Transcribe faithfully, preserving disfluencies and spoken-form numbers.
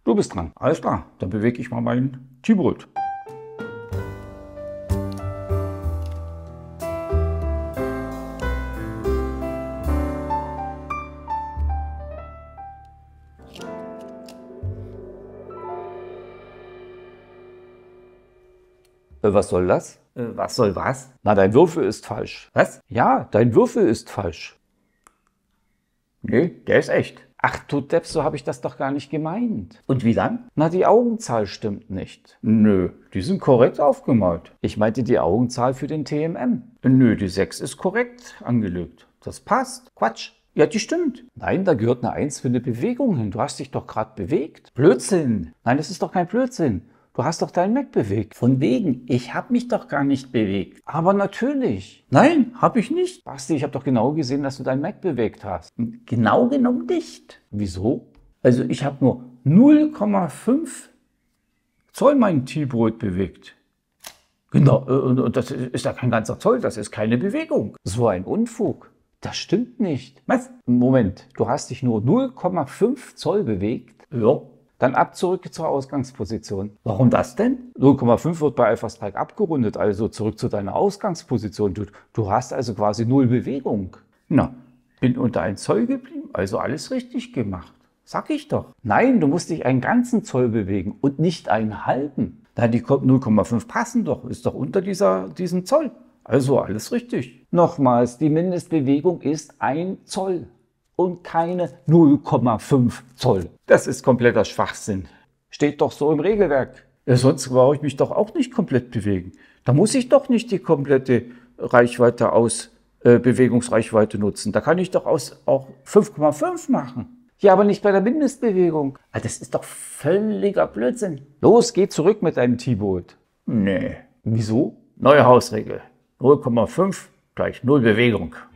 Du bist dran. Alles klar, dann bewege ich mal mein T-Boot. Äh, was soll das? Äh, was soll was? Na, dein Würfel ist falsch. Was? Ja, dein Würfel ist falsch. Nee, der ist echt. Ach du Depp, so habe ich das doch gar nicht gemeint. Und wie dann? Na, die Augenzahl stimmt nicht. Nö, die sind korrekt aufgemalt. Ich meinte die Augenzahl für den T M M. Nö, die sechs ist korrekt angelegt. Das passt. Quatsch. Ja, die stimmt. Nein, da gehört eine eins für eine Bewegung hin. Du hast dich doch gerade bewegt. Blödsinn. Nein, das ist doch kein Blödsinn. Du hast doch deinen Mac bewegt. Von wegen, ich habe mich doch gar nicht bewegt. Aber natürlich. Nein, habe ich nicht. Basti, ich habe doch genau gesehen, dass du deinen Mac bewegt hast. Genau genommen nicht. Wieso? Also ich habe nur null Komma fünf Zoll mein T-Boot bewegt. Genau, und das ist ja kein ganzer Zoll, das ist keine Bewegung. So ein Unfug. Das stimmt nicht. Was? Moment, du hast dich nur null Komma fünf Zoll bewegt? Ja. Dann ab zurück zur Ausgangsposition. Warum das denn? null Komma fünf wird bei Alpha-Strike abgerundet, also zurück zu deiner Ausgangsposition. Du, du hast also quasi null Bewegung. Na, bin unter ein Zoll geblieben, also alles richtig gemacht. Sag ich doch. Nein, du musst dich einen ganzen Zoll bewegen und nicht einen halben. Na, die null Komma fünf passen doch, ist doch unter dieser, diesem Zoll. Also alles richtig. Nochmals, die Mindestbewegung ist ein Zoll und keine null Komma fünf Zoll. Das ist kompletter Schwachsinn. Steht doch so im Regelwerk. Ja, sonst brauche ich mich doch auch nicht komplett bewegen. Da muss ich doch nicht die komplette Reichweite aus, äh, Bewegungsreichweite nutzen. Da kann ich doch aus auch fünf Komma fünf machen. Ja, aber nicht bei der Mindestbewegung. Ah, das ist doch völliger Blödsinn. Los, geh zurück mit deinem T-Boot. Nee. Wieso? Neue Hausregel. null Komma fünf gleich null Bewegung.